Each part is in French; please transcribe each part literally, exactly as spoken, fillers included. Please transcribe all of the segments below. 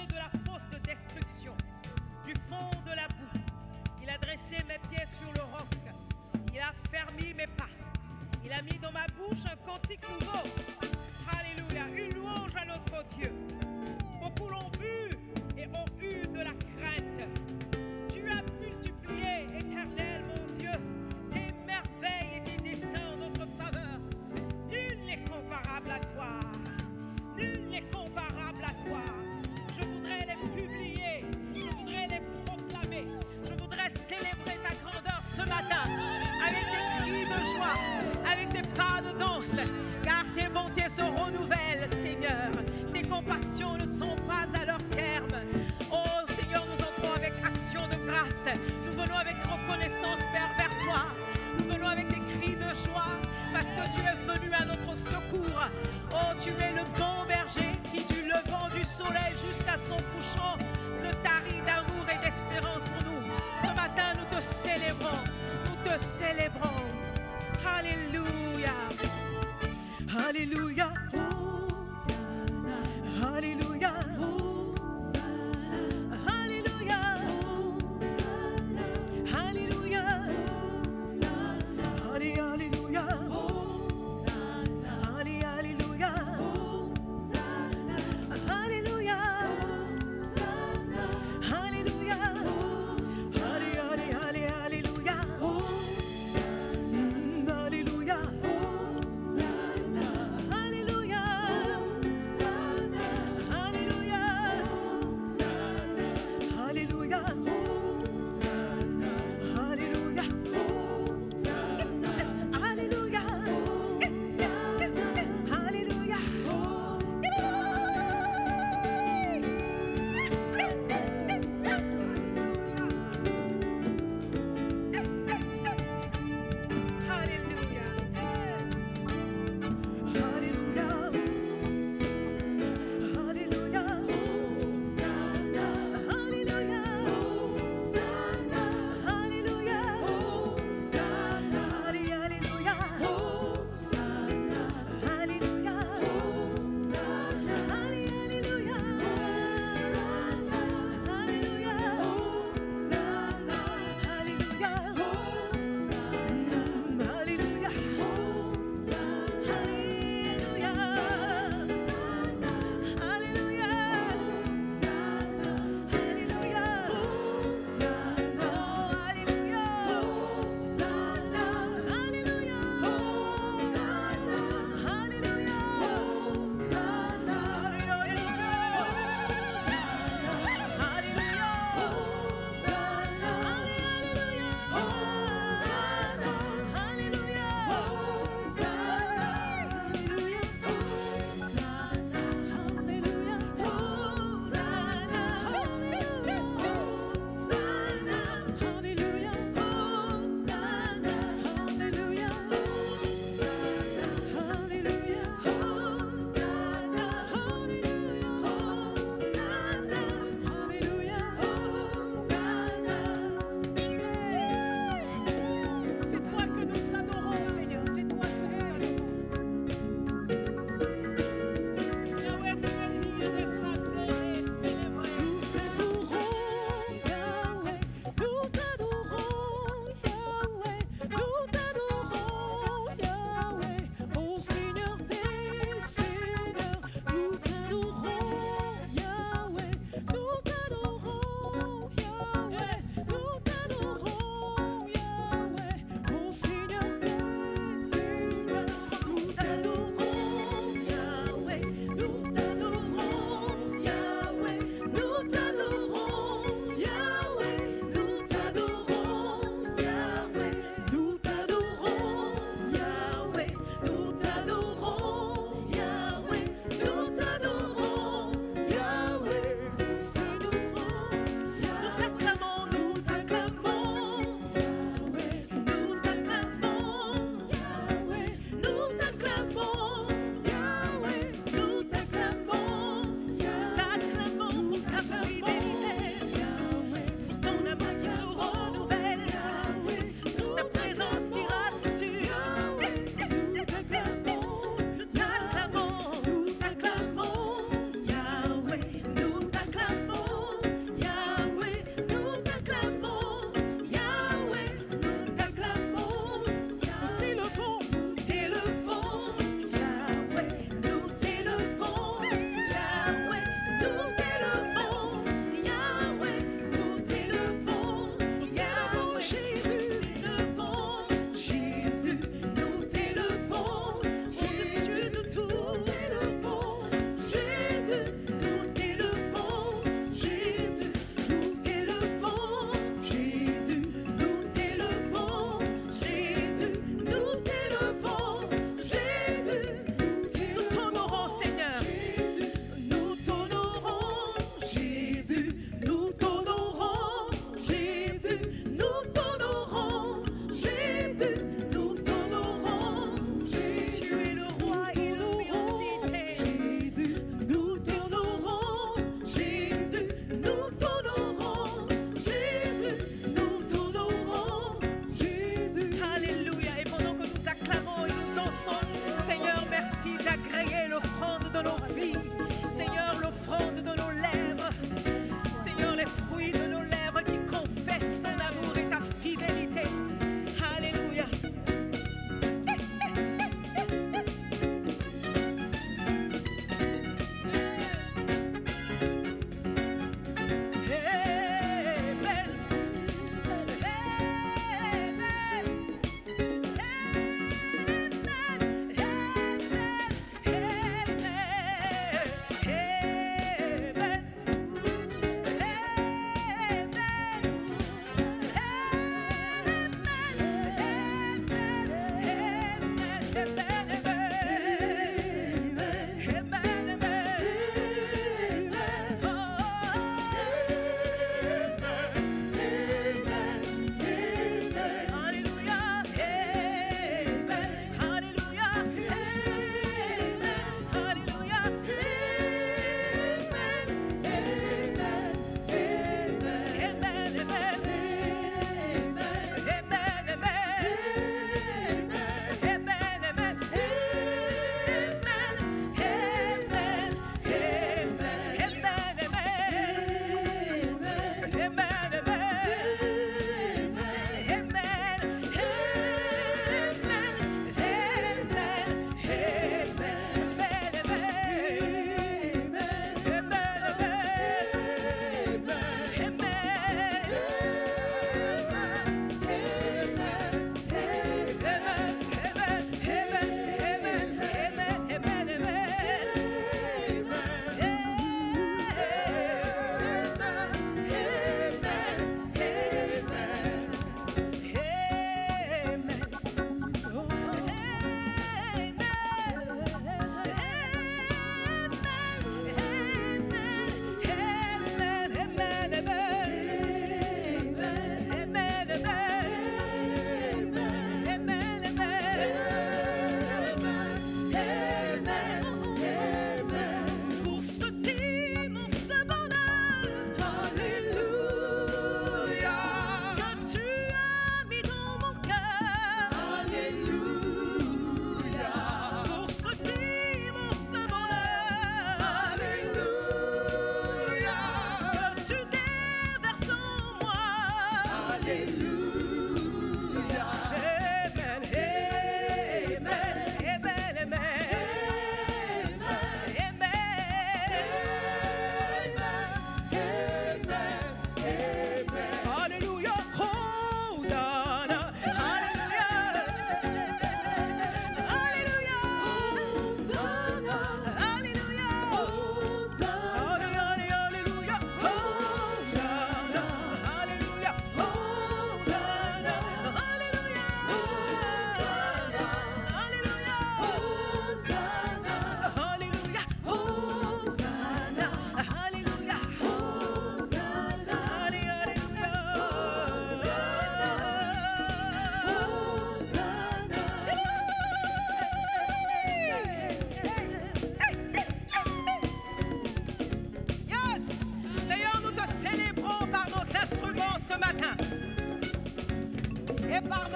lieu de la fosse de destruction, du fond de la boue. Il a dressé mes pieds sur le roc. Il a fermé mes pas. Il a mis dans ma bouche un cantique nouveau. Alléluia, une louange à notre Dieu. Beaucoup l'ont vu et ont eu de la crainte. Tu as multiplié, Éternel, mon Dieu, tes merveilles et tes desseins en notre faveur. Nul n'est comparable à toi. Nul n'est comparable à toi. Je voudrais les publier. Je voudrais les proclamer. Je voudrais célébrer ta grandeur ce matin avec des cris de joie, avec des pas de danse, car tes bontés se renouvellent, Seigneur. Tes compassions ne sont pas à leur terme. Oh Seigneur, nous entrons avec action de grâce. Nous venons avec reconnaissance, Père, vers toi. Nous venons avec des cris de joie parce que tu es venu à notre secours. Oh, tu es le bon berger qui, du levant du soleil jusqu'à son couchant, ne tarit d'amour et d'espérance pour nous. Ce matin, nous te célébrons. Nous te célébrons. Alléluia. Alléluia. Alléluia. Alléluia.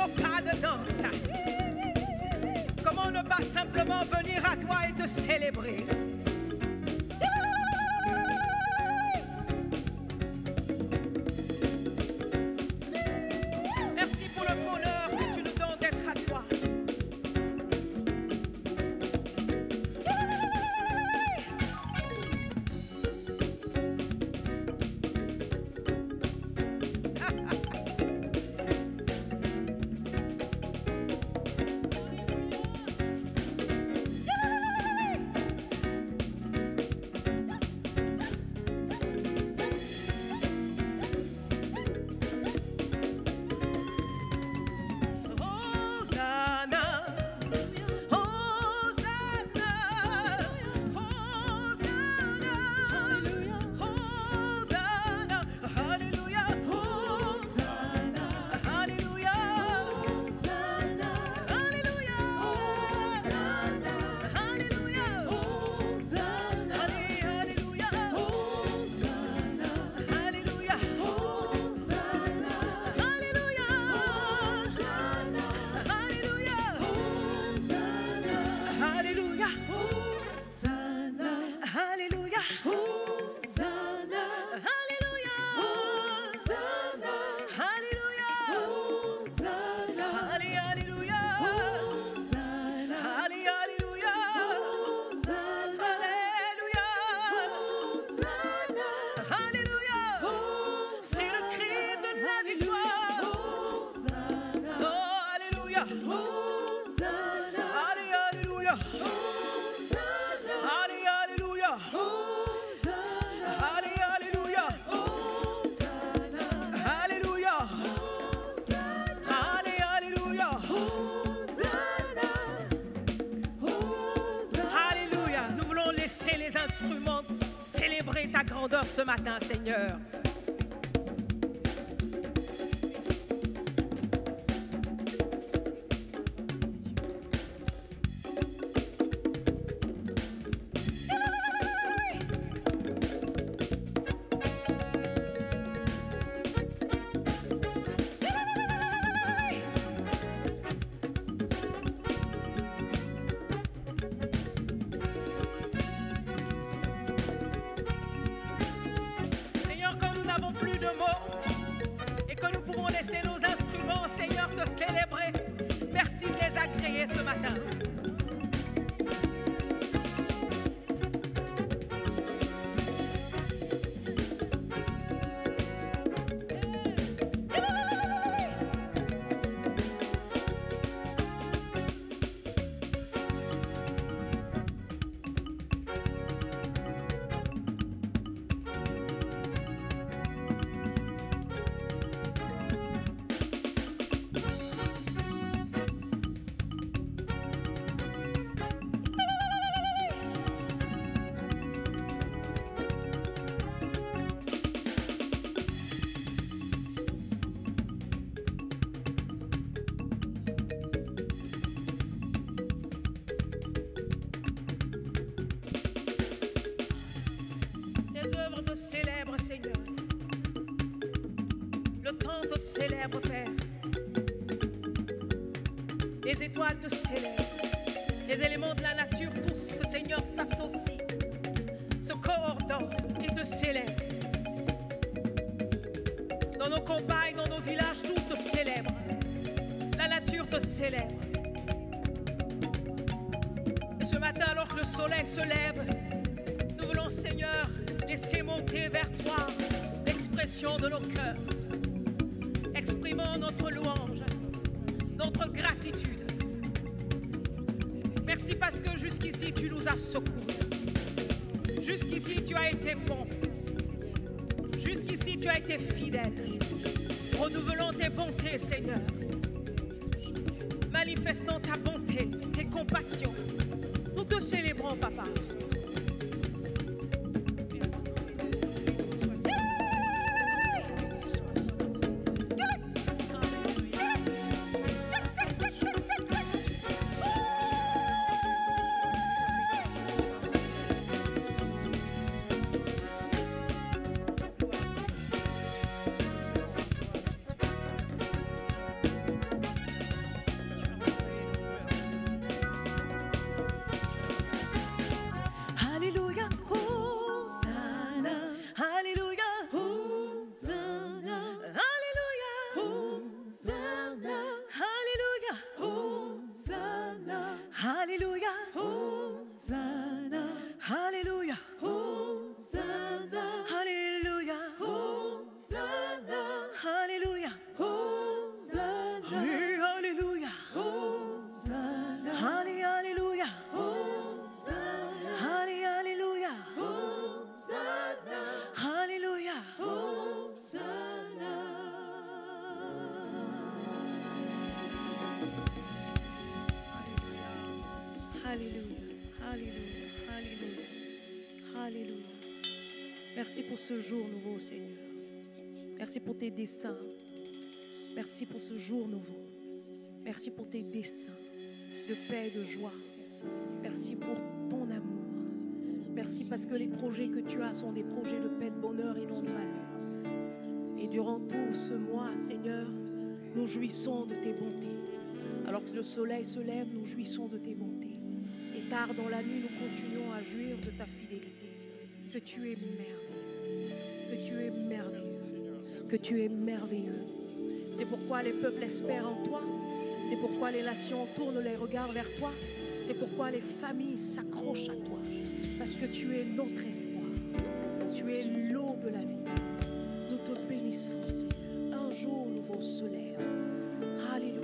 nos pas de danse. Comment ne pas simplement venir à toi et te célébrer? Merci pour le bonheur que tu nous donnes d'être à toi. Laissez les instruments célébrer ta grandeur ce matin, Seigneur. Ce matin. Célèbre, Seigneur. Le temps te célèbre, Père. Les étoiles te célèbrent. Les éléments de la nature, tous, Seigneur, s'associent, se coordonnent et te célèbrent. Dans nos campagnes, dans nos villages, tout te célèbre. La nature te célèbre. Et ce matin, alors que le soleil se lève, nous voulons, Seigneur, laisser monter vers toi l'expression de nos cœurs, exprimant notre louange, notre gratitude. Merci parce que jusqu'ici tu nous as secourus. Jusqu'ici tu as été bon. Jusqu'ici tu as été fidèle. Renouvelons tes bontés, Seigneur. Manifestant ta bonté, tes compassions. Nous te célébrons, Papa. Merci pour ce jour nouveau, Seigneur. Merci pour tes desseins. Merci pour ce jour nouveau. Merci pour tes desseins de paix et de joie. Merci pour ton amour. Merci parce que les projets que tu as sont des projets de paix, de bonheur et non de malheur. Et durant tout ce mois, Seigneur, nous jouissons de tes bontés. Alors que le soleil se lève, nous jouissons de tes bontés. Et tard dans la nuit, nous continuons à jouir de ta fidélité. Que tu es merveilleux. Que tu es merveilleux. Que tu es merveilleux. C'est pourquoi les peuples espèrent en toi. C'est pourquoi les nations tournent les regards vers toi. C'est pourquoi les familles s'accrochent à toi. Parce que tu es notre espoir. Tu es l'eau de la vie. Nous te bénissons, Seigneur. Un jour nouveau se lève. Alléluia.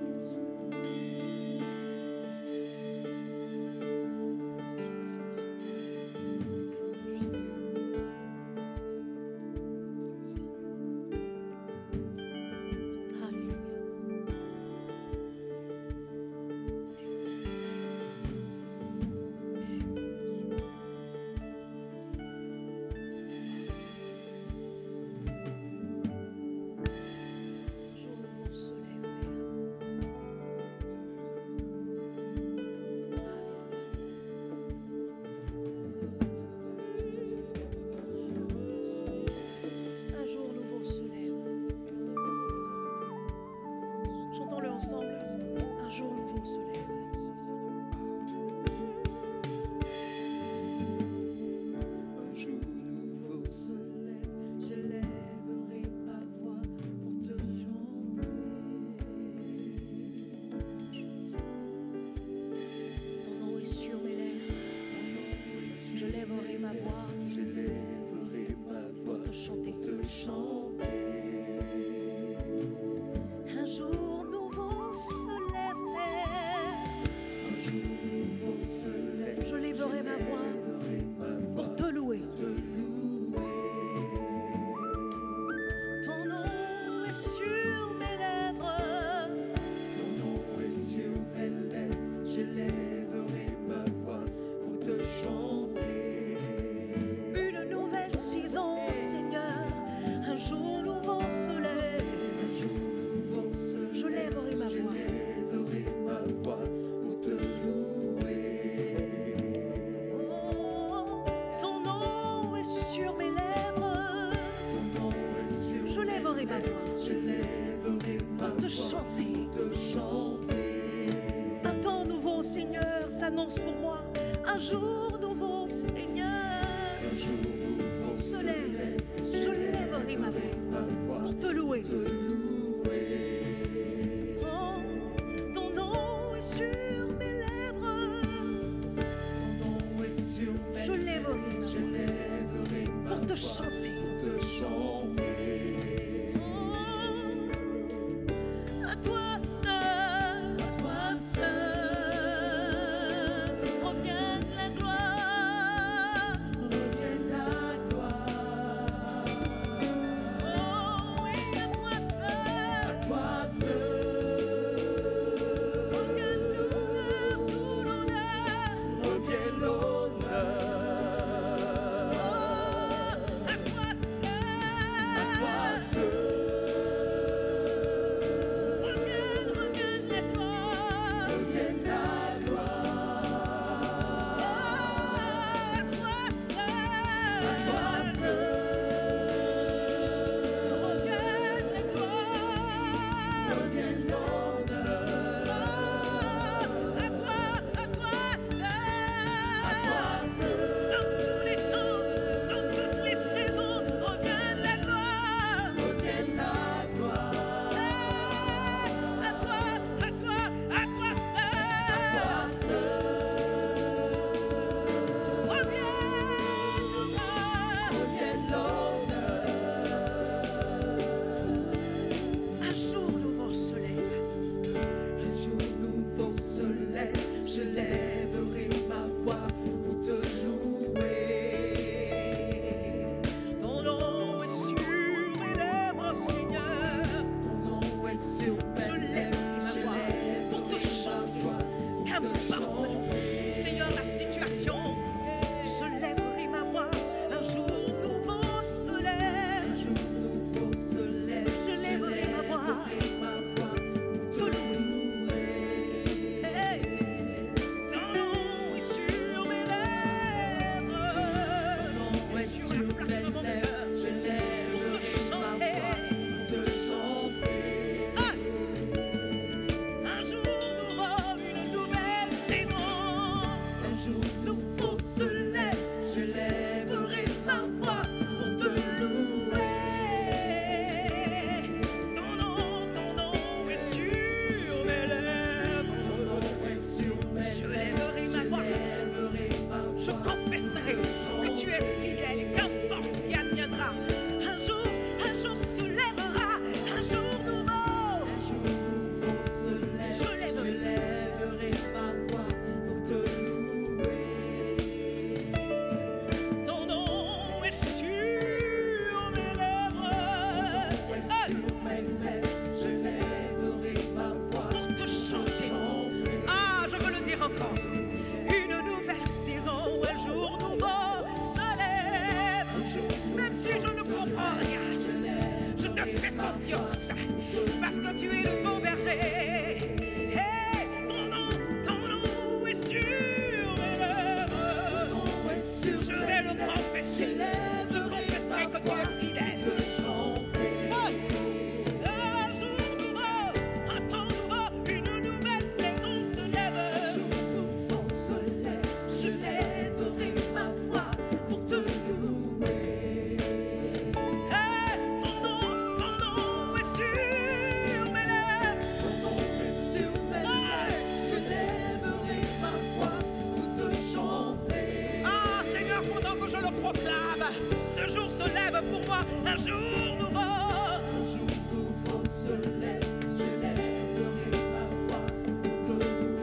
Annonce pour moi un jour nouveau, Seigneur. Un jour nouveau se lève. Je lèverai ma voix pour te louer. Oh, ton nom est sur mes lèvres. Ton nom est sur mes lèvres. Je lèverai, je lèverai pour te chanter. Pour te chanter. À si je ne comprends rien, je te fais confiance parce que tu es le bon berger. Hey, ton nom, ton nom est sur mes lèvres. Je vais le confesser. Je confesserai que tu es fidèle. Un jour nouveau, un temps nouveau, une nouvelle saison se lève. Je lèverai ma voix pour te louer. Hey, ton nom, ton nom est sur mes lèvres. Ton nom est sur mes lèvres. Je lèverai ma voix pour te chanter. Ah Seigneur, pendant que je le proclame, ce jour se lève pour moi, un jour nouveau. Un jour nouveau se lève. Je lèverai ma voix pour te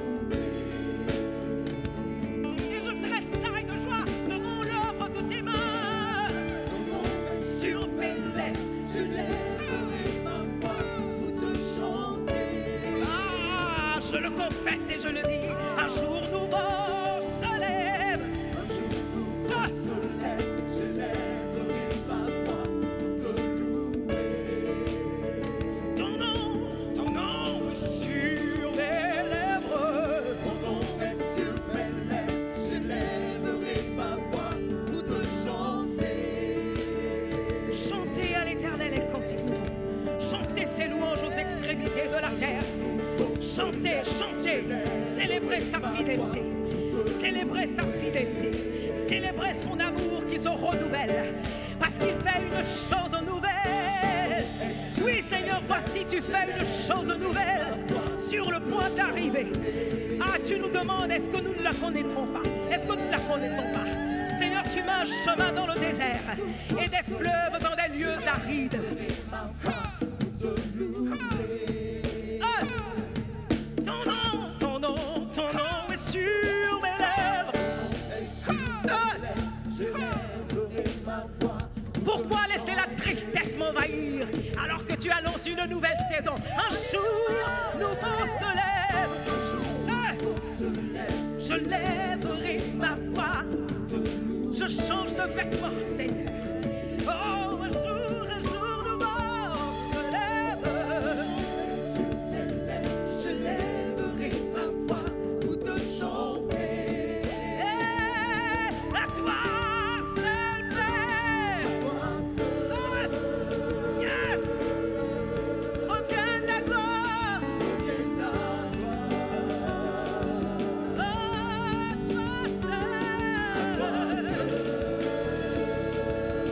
louer. Et je tressaille de joie devant l'œuvre de tes mains. Ton nom est sur mes lèvres. Je lèverai ma voix pour te chanter. Ah, je le confesse et je le dis, un jour nouveau se lève. Un jour nouveau se lève. Je lèverai ma voix pour te louer. Ton nom, ton nom est sur mes lèvres. Ton nom est sur mes lèvres. Je lèverai ma voix pour te chanter. Chantez à l'Éternel les cantiques nouveaux. Chantez ses louanges aux extrémités de la terre. Chantez, chantez, célébrez sa fidélité. Célébrez sa fidélité. Célébrez son amour qui se renouvelle. Parce qu'il fait une chose nouvelle. Oui Seigneur, voici tu fais une chose nouvelle. Sur le point d'arriver. Ah, tu nous demandes, est-ce que nous ne la connaîtrons pas? Est-ce que nous ne la connaîtrons pas? Seigneur, tu mets un chemin dans le désert et des fleuves dans des lieux arides. Ma voix pour te louer. Ah! Ton nom, ton nom, ton nom est sur mes lèvres. Ah! Je lèverai ma voix. Pourquoi laisser la tristesse m'envahir alors que tu annonces une nouvelle saison? Un jour nouveau se lève. Ah! Se lève. Je lèverai ma voix. Je change de vêtements, Seigneur. Oh, un jour, un jour nouveau se lève. Sur mes lèvres. Je lèverai ma voix pour te chanter. Et à toi seul Père. Toi seul. Yes, yes. Revienne la gloire. Revienne la Oh, à toi gloire. seul. Toi seul.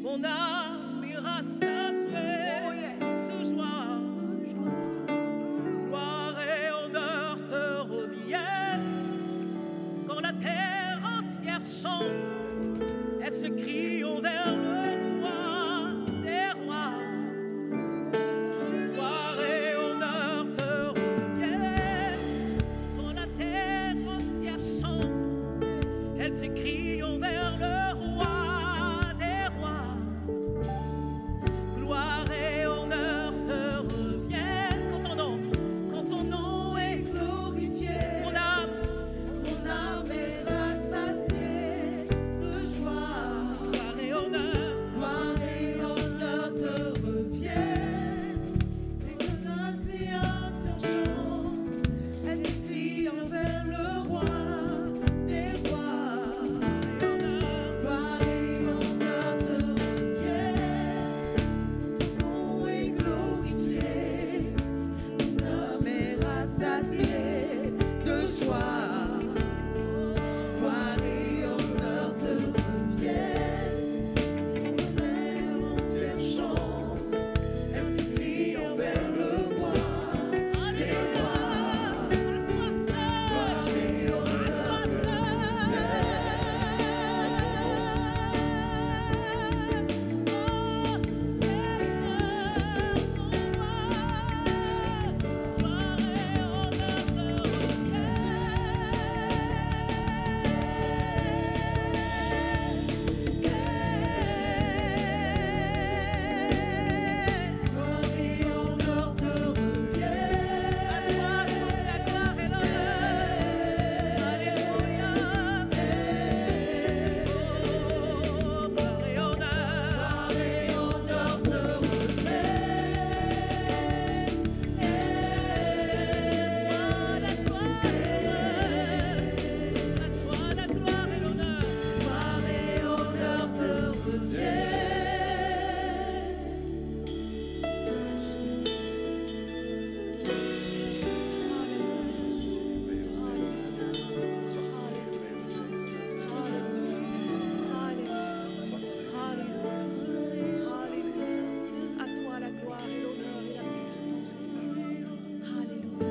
Mon âme ira s'asseoir de joie. Gloire et honneur te reviennent. Quand la terre entière chante, elle se crie envers le roi des rois. Gloire et honneur te reviennent. Quand la terre entière chante, elle se crie envers le roi des rois. Gloire et honneur te reviennent. Quand ton nom, quand ton nom est glorifié, mon âme, Mon âme est rassasiée de joie. gloire et honneur. Gloire et honneur te reviennent. Et que la création chante, elle s'écrie envers le roi des rois. Gloire et honneur te reviennent. Ton nom est glorifié. Mon âme est rassasiée de joie. Gloire et honneur te reviennent. Elle entière chante, elle s'écrie envers le roi des rois. Gloire et honneur te Gloire et honneur te À toi la gloire et l'honneur et la puissance. Alléluia.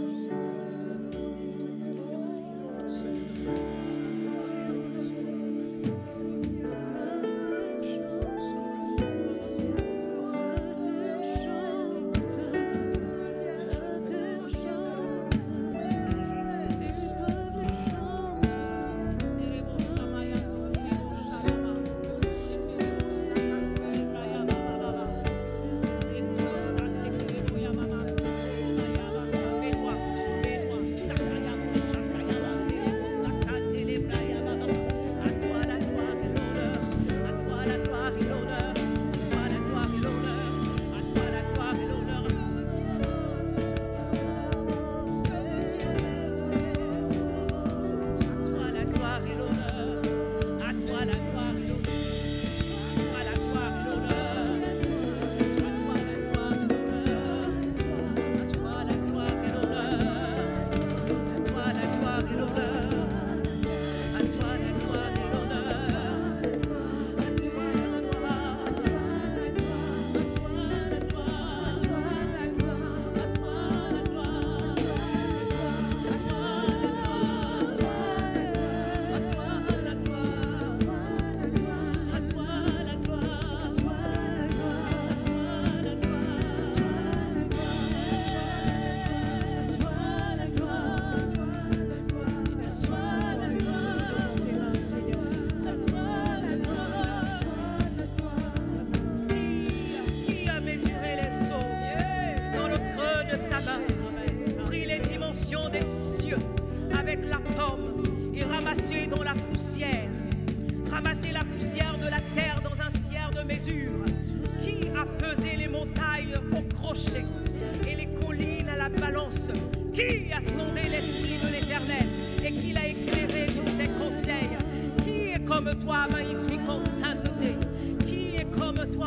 Qui a mesuré les eaux dans le creux de sa main, pris les dimensions des cieux avec la pomme et ramassé dans la poussière, ramassé la poussière de la terre dans un tiers de mesure. Qui a pesé les montagnes au crochet et les collines à la balance? Qui a sondé l'esprit de l'Éternel et qui l'a éclairé de ses conseils? Qui est comme toi, magnifique en sainteté? Qui est comme toi?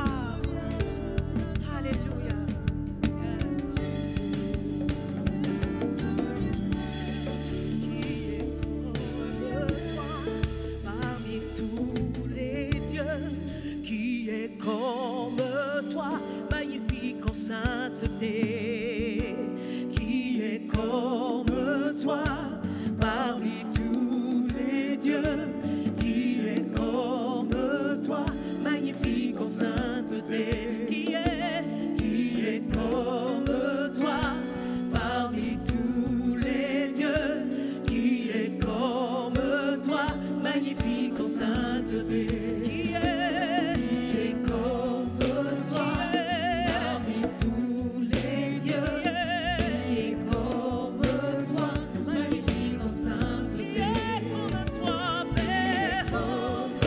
Alléluia. Qui est comme toi parmi tous les dieux? Qui est sainteté. Qui est comme toi parmi tous ces dieux? Qui est comme toi, magnifique en sainteté? Qui est, qui est comme toi parmi tous les dieux? Qui est comme toi, magnifique en sainteté? Qui est, qui est comme toi parmi tous les dieux? Qui est comme toi, magnifique en sainteté? Qui est comme toi, Père? Comme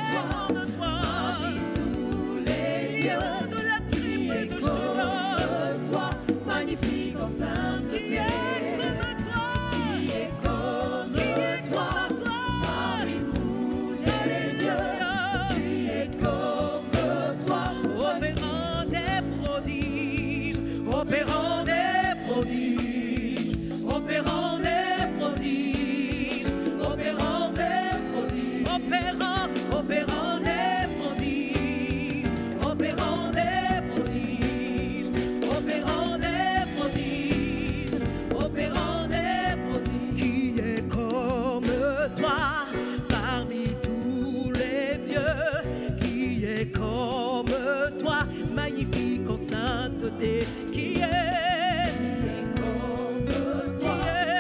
toi parmi tous les dieux? De la tribu de Juda, toi, magnifique en sainteté. Qui est comme toi? Qui est comme toi, toi parmi tous les dieux? Qui est comme toi, opérant des prodiges, opérant des prodiges, opérant des prodiges, opérant des prodiges, opérant, opérant des prodiges, opérant des prodiges, opérant des prodiges, opérant des prodiges. Qui est comme toi parmi tous les dieux? Qui est comme toi, magnifique en sainteté? Qui est, comme toi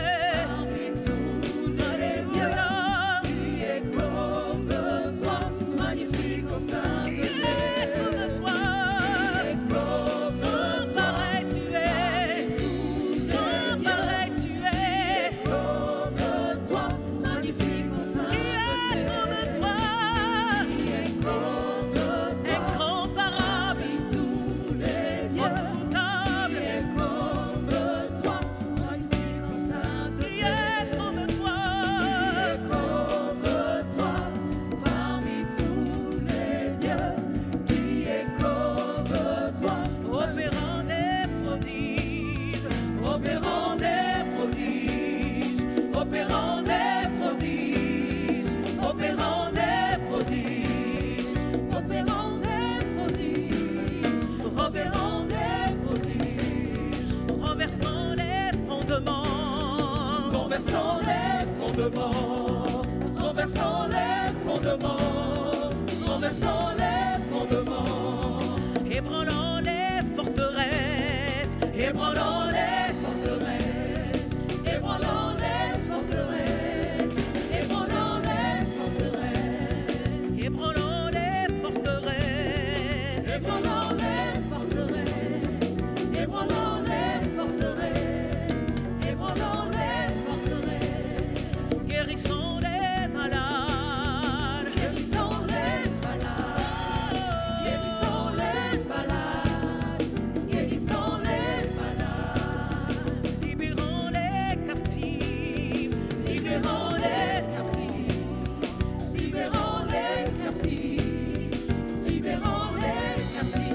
parmi tous les dieux? Qui est comme toi, magnifique en sainteté? Qui est comme toi? Qui est comme sans pareil tu es, sans pareil tu es. Comme toi, magnifique en sainteté. Qui est comme toi? Qui est comme toi, incomparable, tous les dieux, redoutable. Qui est comme toi, magnifique en sainteté. Qui est comme toi? Qui est comme toi parmi tous les dieux? Qui est comme toi, opérant des prodiges, opérant des prodiges, opérant des prodiges, opérant des prodiges, opérant des prodiges, opérant des prodiges, renversant les fondements, renversant les fondements, renversant les fondements, renversant les fondements, ébranlant les forteresses, ébranlant les forteresses, ébranlant les forteresses, ébranlant les forteresses, ébranlant les forteresses, ébranlant les forteresses, ébranlant les forteresses, ébranlant les forteresses, guérissant les malades, guérissant les malades, guérissant les malades, guérissant les malades, libérant les captifs, libérant les captifs, libérant les captifs, libérant les captifs.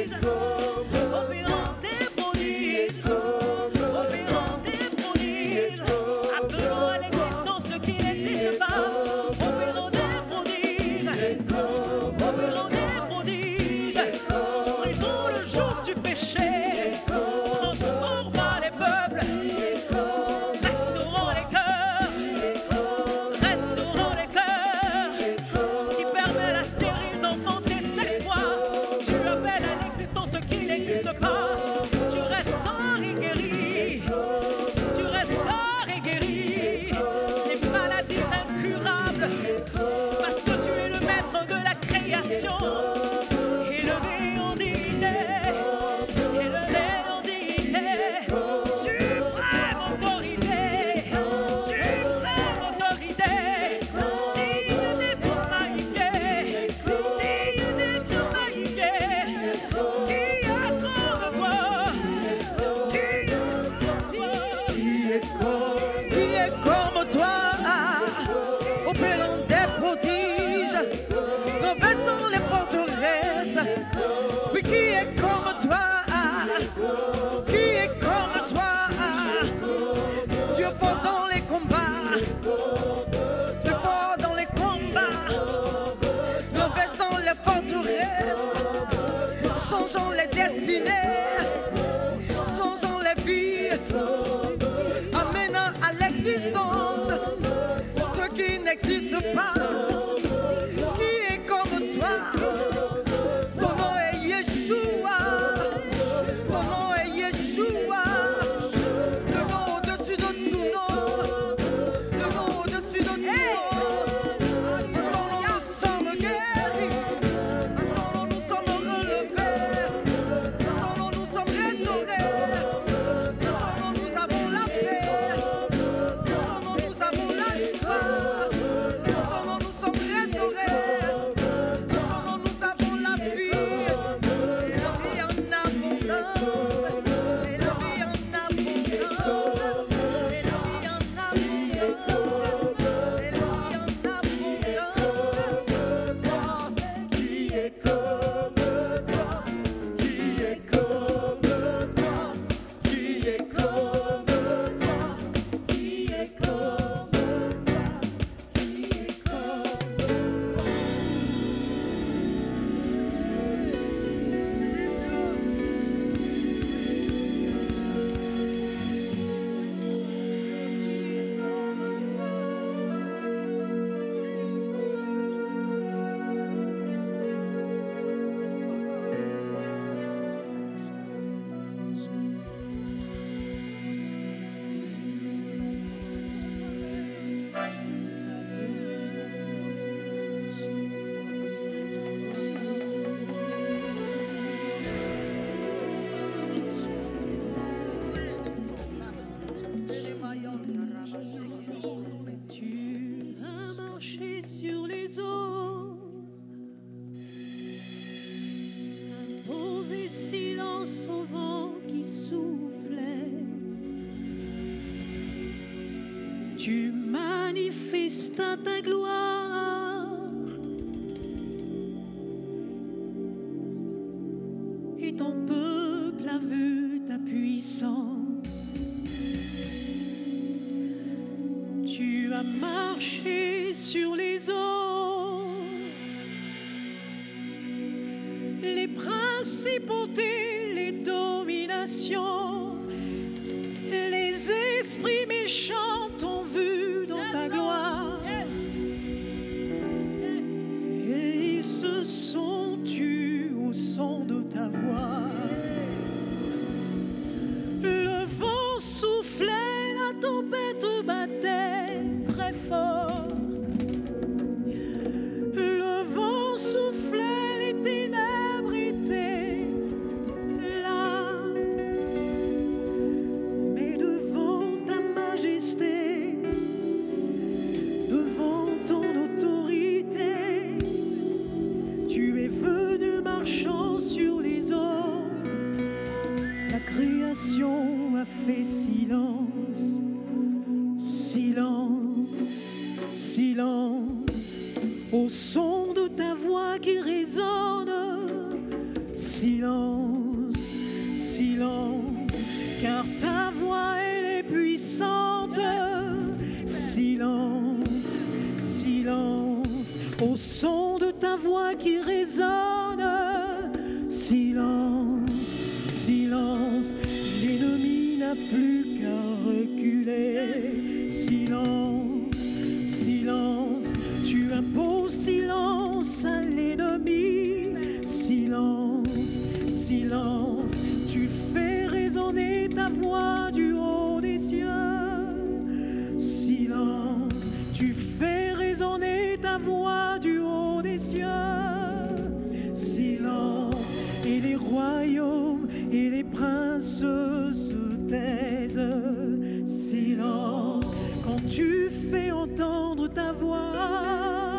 prodiges, opérant des prodiges, opérant des prodiges, appelant à l'existence ce qui n'existe pas, opérant des prodiges, opérant des prodiges, brisons le joug du péché, transformant les peuples, restaurant les cœurs, restaurant les cœurs, qui permet la stérile d'enfanter cette fois. Tu appelles à l'existence ce qui n'existe pas. Tu restaures et guéris, tu restaures et guéris les maladies incurables, parce que tu es le maître de la création. Élevé en dignité, élevé en dignité, suprême autorité, suprême autorité, digne des dieux magnifiés, digne des dieux magnifiés, qui est comme toi, qui est comme toi, Qui est comme toi, opérant des prodiges, renversant les forteresses. Oui, qui est comme toi, qui est comme toi, Dieu fort dans les combats, Dieu fort dans les combats, renversant les forteresses, changeant les destinées, changeant les vies, amenant à l'existence ce qui n'existe pas. Qui est comme toi? Ton nom est Yeshua, ton nom est Yeshua, le nom au-dessus de tout nom, le nom au-dessus de tout nom. En ton nom nous sommes guéris, en ton nom nous sommes relevés, en ton nom nous sommes restaurés, en ton nom nous avons la paix, en ton nom nous avons la joie, en ton nom nous sommes restaurés, en ton nom nous avons la vie, et la vie en abondance, et la vie en abondance, et la vie en abondance, et la vie en abondance. Qui est comme toi? Qui est comme toi? Qui est comme toi? Qui est comme toi? Qui est Tu as marché sur les eaux, imposé silence au vent qui soufflait. Tu manifestas ta gloire et ton peuple a vu ta puissance. Tu as marché sur les eaux, les principautés, les dominations, les esprits méchants t'ont vu dans ta gloire, et ils se sont tus au son de ta voix. Le vent soufflait, la tempête battait très fort. Le vent soufflait, les ténèbres étaient là. Mais devant ta majesté, devant ton autorité, tu es venu marchant sur les eaux. La création a fait silence, silence, silence, au son de ta voix qui résonne silence, silence, car ta voix elle est puissante. Silence, silence, au son de ta voix qui résonne. Silence, silence, l'ennemi n'a plus qu'à reculer. Silence, silence, tu imposes silence à l'ennemi. Silence, silence, tu fais résonner ta voix du haut des cieux. Silence, tu fais résonner ta voix du haut des cieux. Silence, et les royaumes et les princes se taisent. Silence, quand tu fais entendre ta voix.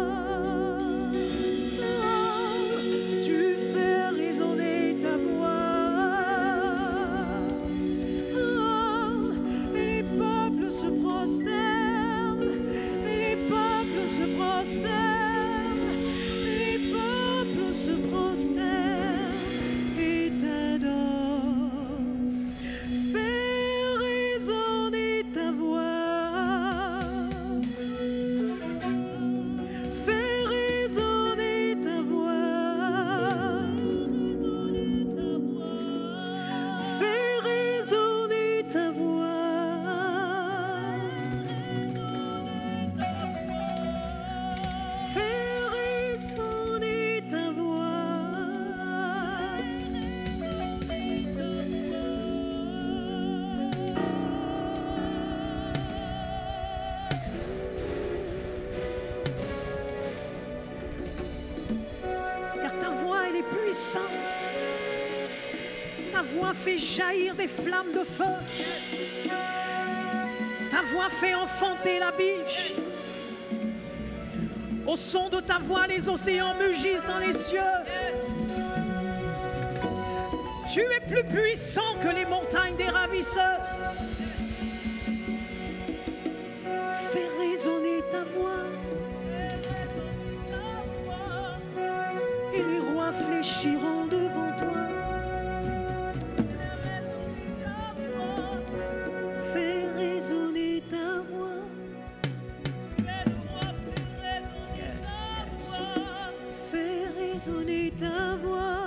Tu fais résonner ta voix. Les peuples se prosternent, les peuples se prosternent, les peuples se prosternent et t'adorent. Fais résonner ta voix. Fais résonner ta voix. Fais résonner ta voix. Fais résonner ta voix. Car ta voix, elle est puissante. Ta voix fait jaillir des flammes de feu. Ta voix fait enfanter la biche. Au son de ta voix, les océans mugissent dans les cieux. Tu es plus puissant que les montagnes des ravisseurs. Fais résonner ta voix. Et les rois fléchiront devant toi. Fais résonner ta voix. Fais résonner ta voix.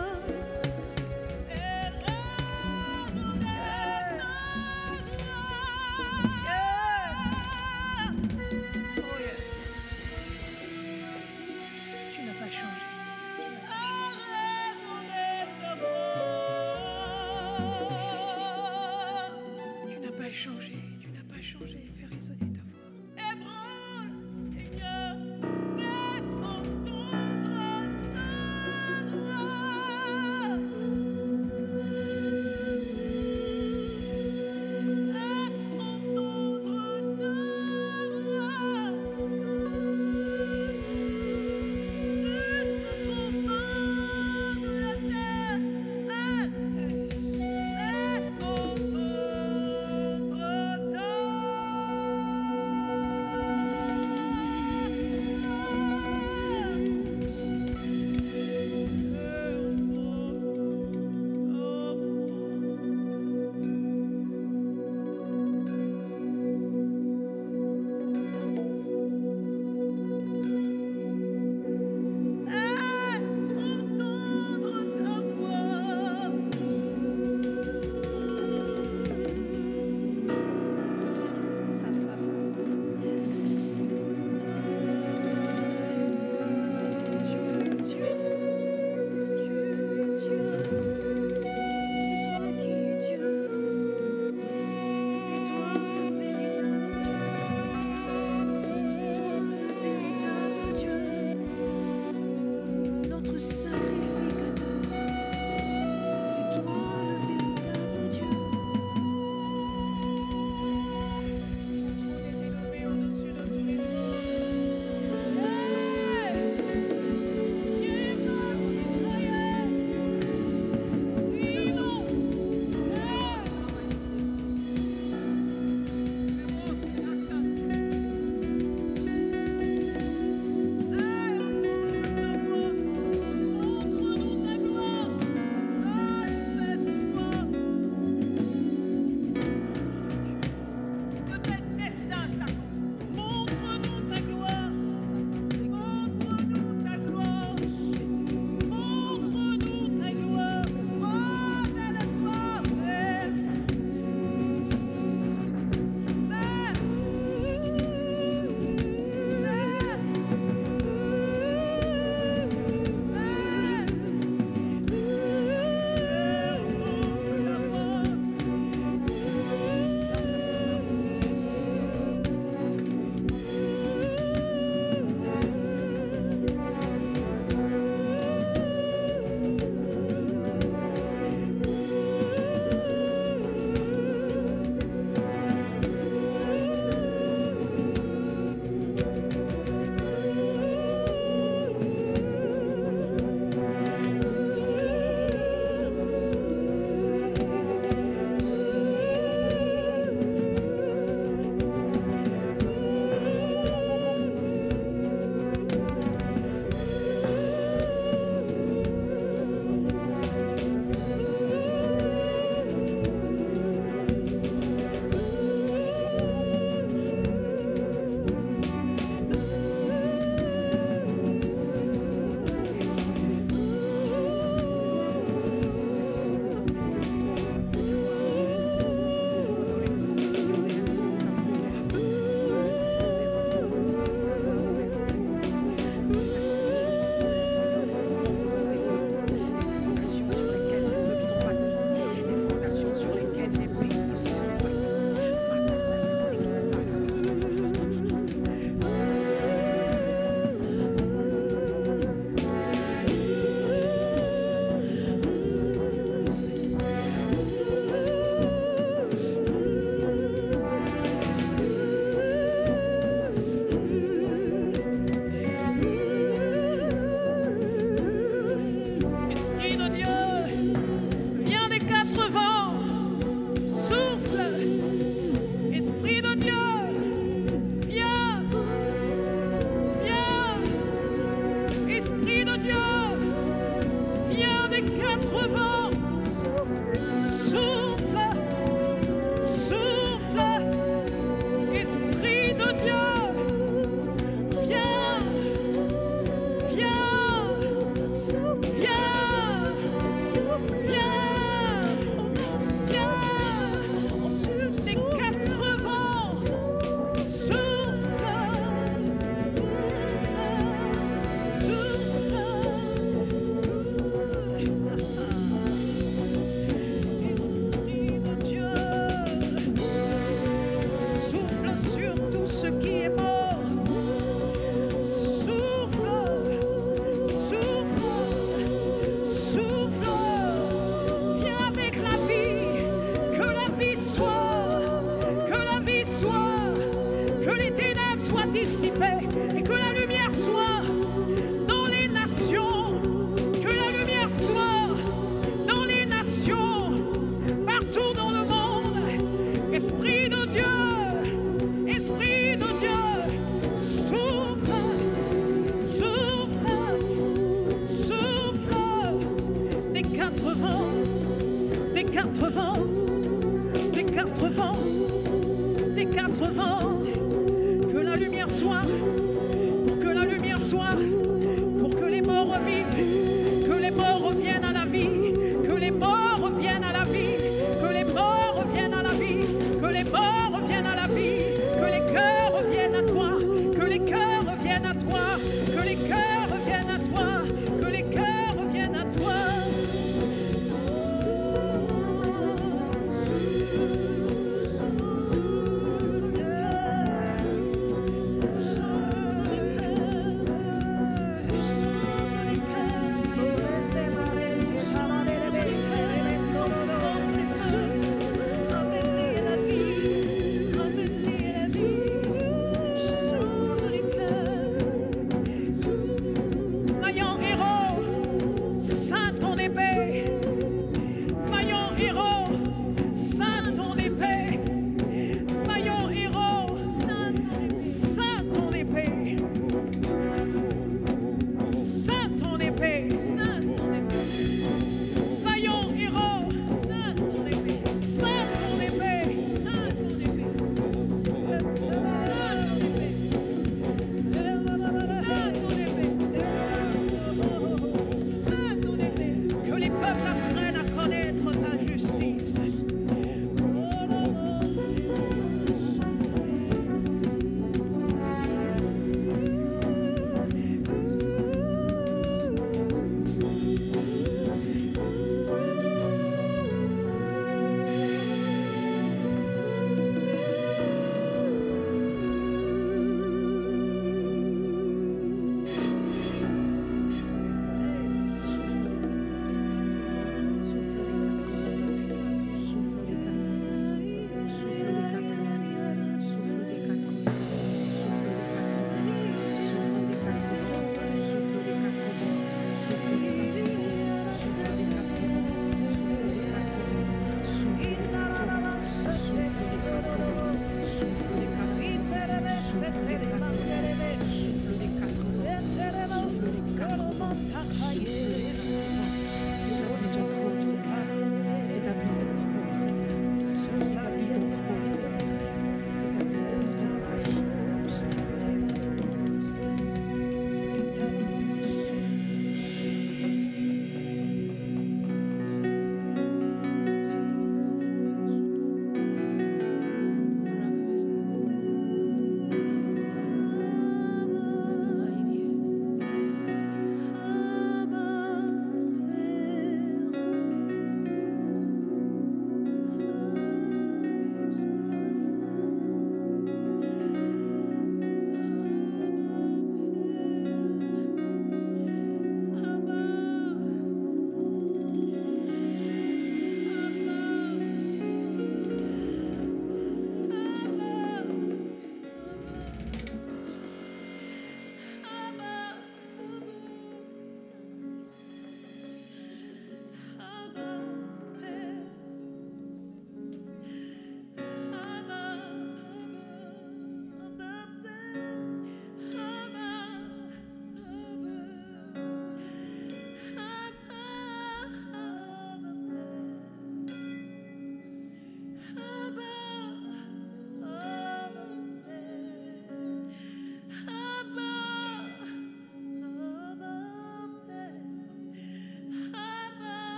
quatre vents. Souffle, souffle, Esprit de Dieu. Viens, viens, souffle, viens, souffle, viens, viens. Les quatre vents. Souffle, souffle. Esprit de Dieu, souffle sur tout ce qui est mort. Souffle, souffle, souffle. Viens avec la vie, que la vie soit, que la vie soit, que les ténèbres soient dissipées et que la lumière soit dans les nations, que la lumière soit dans les nations, partout dans le monde. Esprit de Dieu, Esprit de Dieu, souffle, souffle, souffle, des quatre vents, des quatre vents, des quatre vents, des quatre vents, que la lumière soit, pour que la lumière soit, pour que les morts revivent, que les morts reviennent à la vie, que les morts reviennent à la vie, que les morts reviennent à la vie, que les morts reviennent à la vie, que les cœurs reviennent à toi, que les cœurs reviennent à toi, que les cœurs reviennent à toi, que les cœurs reviennent à toi.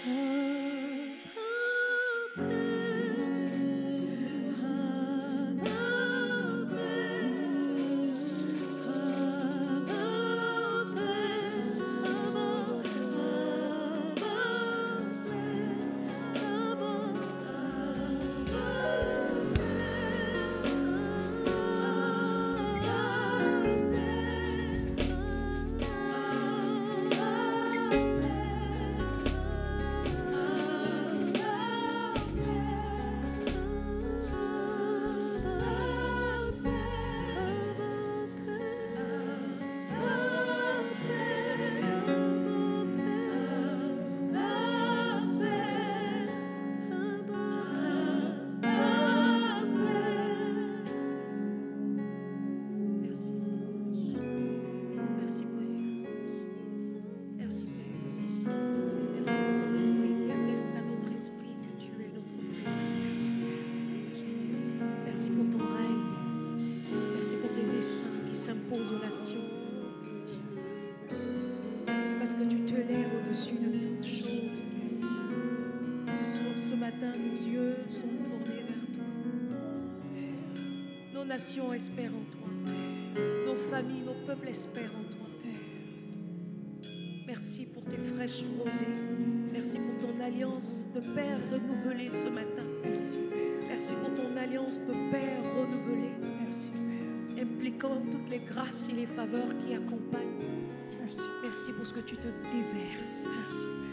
Parce que tu te lèves au-dessus de toutes choses. Ce soir, ce matin, nos yeux sont tournés vers toi. Nos nations espèrent en toi. Nos familles, nos peuples espèrent en toi. Merci pour tes fraîches rosées. Merci pour ton alliance de Père renouvelée ce matin. Merci pour ton alliance de Père renouvelée, impliquant toutes les grâces et les faveurs qui accompagnent. Merci pour ce que tu te déverses.